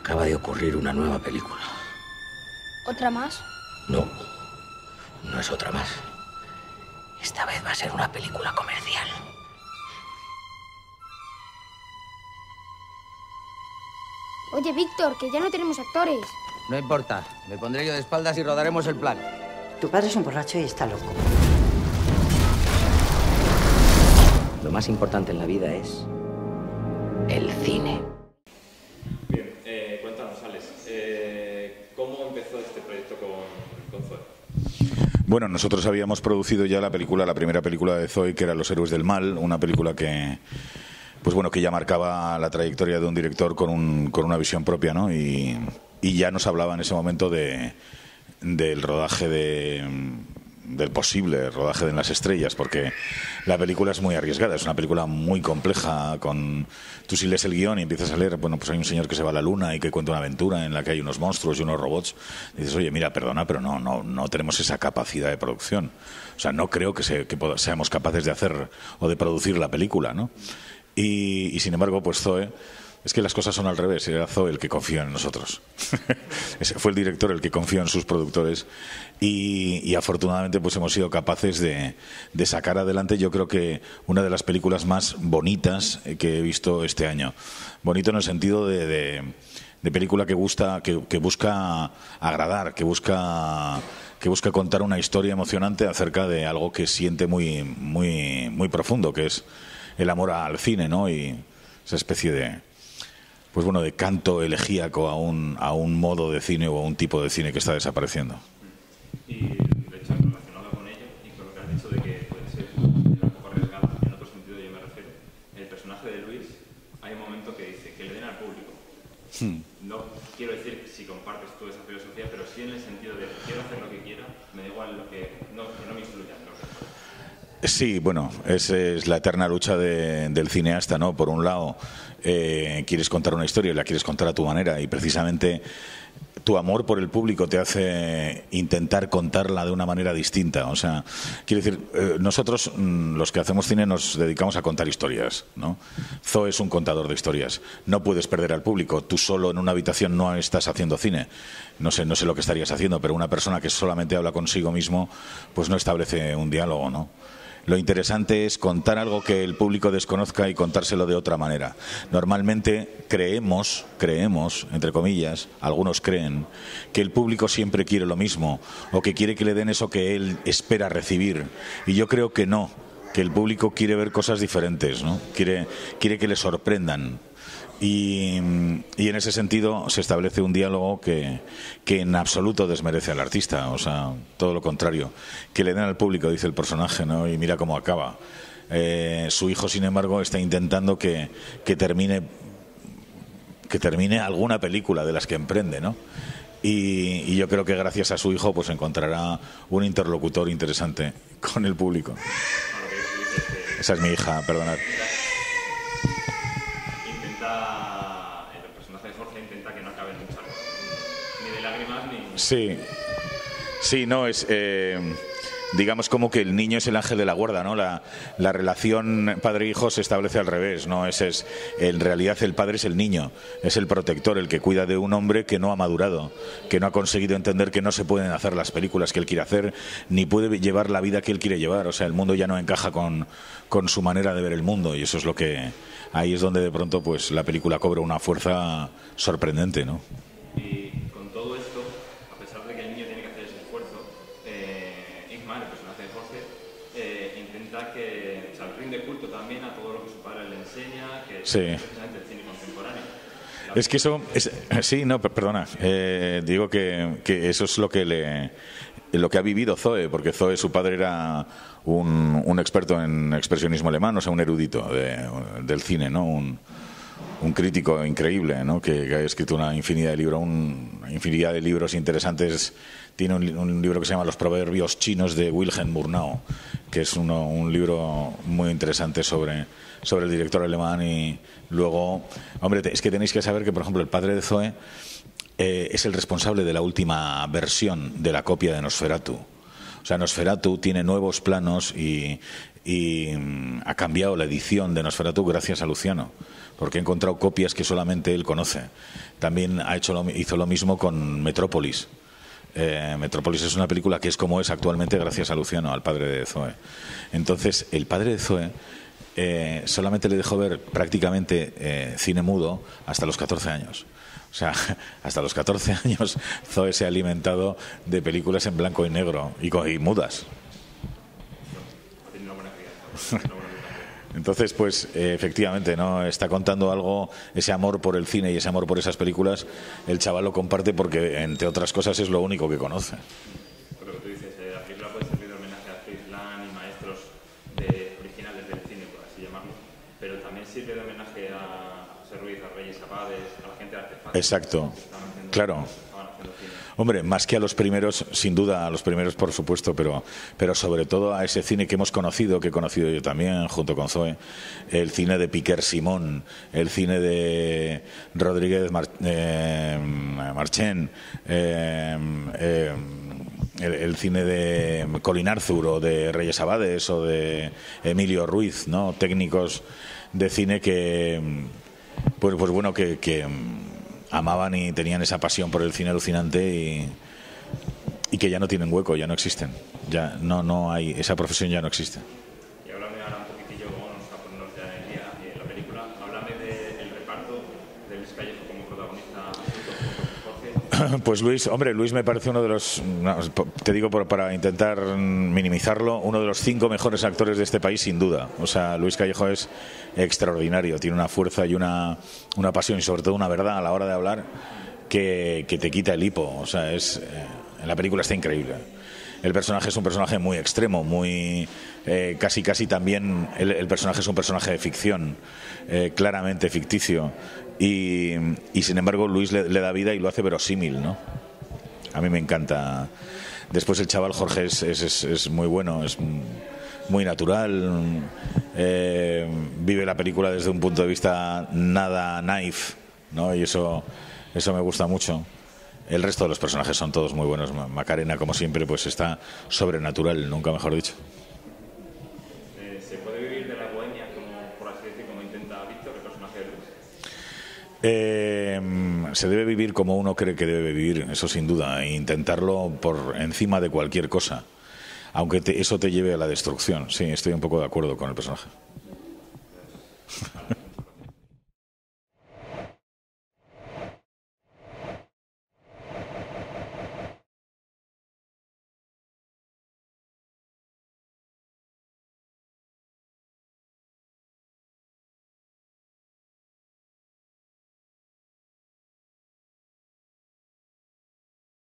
acaba de ocurrir una nueva película. ¿Otra más? No, no es otra más. Esta vez va a ser una película comercial. Oye, Víctor, que ya no tenemos actores. No importa, me pondré yo de espaldas y rodaremos el plan. Tu padre es un borracho y está loco. Lo más importante en la vida es el cine. Bien, cuéntanos, Alex, ¿cómo empezó este proyecto con Zoe? Bueno, nosotros habíamos producido ya la primera película de Zoe, que era Los héroes del mal, una película que, pues bueno, que ya marcaba la trayectoria de un director con una visión propia, ¿no? Y ya nos hablaba en ese momento del rodaje del posible rodaje de En las estrellas, porque la película es muy arriesgada, es una película muy compleja. Tú si lees el guión y empiezas a leer, bueno, pues hay un señor que se va a la luna y que cuenta una aventura en la que hay unos monstruos y unos robots, y dices, oye, mira, perdona, pero no tenemos esa capacidad de producción. O sea, no creo que seamos capaces de hacer o de producir la película, ¿no? Y sin embargo, pues Zoe, es que las cosas son al revés, era Zoe el que confió en nosotros. Fue el director el que confió en sus productores y afortunadamente pues hemos sido capaces de sacar adelante, yo creo que una de las películas más bonitas que he visto este año. Bonito en el sentido de película que busca agradar, que busca contar una historia emocionante acerca de algo que siente muy, muy, muy profundo, que es el amor al cine, ¿no? Y esa especie de, pues bueno, de canto elegíaco a un modo de cine o a un tipo de cine que está desapareciendo. Y de hecho, relacionado con ello y con lo que has dicho de que puede ser un poco arriesgado, en otro sentido yo me refiero, el personaje de Luis, hay un momento que dice que le den al público. No quiero decir si compartes tú esa filosofía, pero sí en el sentido de quiero hacer lo que quiera, me da igual que no me influya en lo que fuera. Sí, bueno, esa es la eterna lucha del cineasta, ¿no? Por un lado, quieres contar una historia y la quieres contar a tu manera, y precisamente tu amor por el público te hace intentar contarla de una manera distinta. O sea, quiero decir, nosotros, los que hacemos cine, nos dedicamos a contar historias, ¿no? Zoe es un contador de historias. No puedes perder al público. Tú solo en una habitación no estás haciendo cine. No sé lo que estarías haciendo, pero una persona que solamente habla consigo mismo, pues no establece un diálogo, ¿no? Lo interesante es contar algo que el público desconozca y contárselo de otra manera. Normalmente creemos, entre comillas, algunos creen, que el público siempre quiere lo mismo o que quiere que le den eso que él espera recibir. Y yo creo que no, que el público quiere ver cosas diferentes, ¿no? Quiere que le sorprendan. Y en ese sentido se establece un diálogo que en absoluto desmerece al artista, o sea, todo lo contrario, que le den al público, dice el personaje, ¿no? Y mira cómo acaba. Su hijo, sin embargo, está intentando que termine alguna película de las que emprende, ¿no? Y yo creo que gracias a su hijo pues encontrará un interlocutor interesante con el público. Esa es mi hija, perdonad. El personaje de Jorge intenta que no acabe en un charco, ni de lágrimas ni... Sí, no, es digamos como que el niño es el ángel de la guarda, ¿no? La relación padre-hijo se establece al revés, ¿no? En realidad el padre es el niño, es el protector, el que cuida de un hombre que no ha madurado, que no ha conseguido entender que no se pueden hacer las películas que él quiere hacer, ni puede llevar la vida que él quiere llevar. O sea, el mundo ya no encaja con su manera de ver el mundo, y eso es lo que... Ahí es donde de pronto pues la película cobra una fuerza sorprendente, ¿no? Y con todo esto, a pesar de que el niño tiene que hacer ese esfuerzo, Ingmar, el personaje de Jorge, intenta que, o sea, rinde culto también a todo lo que su padre le enseña, que sí. Es precisamente el cine contemporáneo. Es que eso sí, no, perdona, digo que eso es lo que ha vivido Zoe, porque Zoe, su padre, era un experto en expresionismo alemán, o sea, un erudito del cine, ¿no? Un crítico increíble, ¿no? Que ha escrito una infinidad de libros interesantes. Tiene un libro que se llama Los proverbios chinos de Wilhelm Murnau, que es un libro muy interesante sobre el director alemán. Y luego, hombre, es que tenéis que saber que, por ejemplo, el padre de Zoe es el responsable de la última versión de la copia de Nosferatu. O sea, Nosferatu tiene nuevos planos y ha cambiado la edición de Nosferatu gracias a Luciano, porque ha encontrado copias que solamente él conoce. También hizo lo mismo con Metrópolis. Metrópolis es una película que es como es actualmente gracias a Luciano, al padre de Zoe. Entonces, el padre de Zoe solamente le dejó ver prácticamente cine mudo hasta los 14 años. O sea, hasta los 14 años Zoe se ha alimentado de películas en blanco y negro y mudas. Entonces, pues efectivamente, ¿no? Está contando algo, ese amor por el cine y ese amor por esas películas, el chaval lo comparte porque, entre otras cosas, es lo único que conoce. Lo que tú dices, la película puede servir de homenaje a Fritz Lang y maestros originales del cine, por así llamarlo, pero también sirve de homenaje a José Ruiz, a Reyes Abades, a la gente de Artefacto. Exacto, claro. Hombre, más que a los primeros, sin duda, a los primeros por supuesto, pero sobre todo a ese cine que hemos conocido, que he conocido yo también, junto con Zoe, el cine de Piquer Simón, el cine de Rodríguez Marchén, el cine de Colin Arthur o de Reyes Abades o de Emilio Ruiz, ¿no? Técnicos de cine que, pues bueno, que amaban y tenían esa pasión por el cine alucinante y que ya no tienen hueco, ya no existen, ya no hay, esa profesión ya no existe. Y háblame ahora un poquitillo, vamos a ponernos ya en el día en la película, háblame del reparto de Luis Callejo como protagonista Jorge. Pues Luis me parece uno de los, te digo para intentar minimizarlo, uno de los 5 mejores actores de este país sin duda. O sea, Luis Callejo es extraordinario, tiene una fuerza y una pasión y sobre todo una verdad a la hora de hablar que te quita el hipo. O sea, en la película está increíble. El personaje es un personaje muy extremo, muy casi también el personaje es un personaje de ficción, claramente ficticio y sin embargo Luis le da vida y lo hace verosímil, ¿no? A mí me encanta. Después el chaval Jorge es muy bueno, es muy natural, vive la película desde un punto de vista nada naif, ¿no? Y eso me gusta mucho. El resto de los personajes son todos muy buenos. Macarena, como siempre, pues está sobrenatural, nunca mejor dicho. ¿Se puede vivir de la bohemia, por así decir, como intenta Víctor, el personaje de Luis? Se debe vivir como uno cree que debe vivir, eso sin duda, e intentarlo por encima de cualquier cosa, aunque eso te lleve a la destrucción. Sí, estoy un poco de acuerdo con el personaje.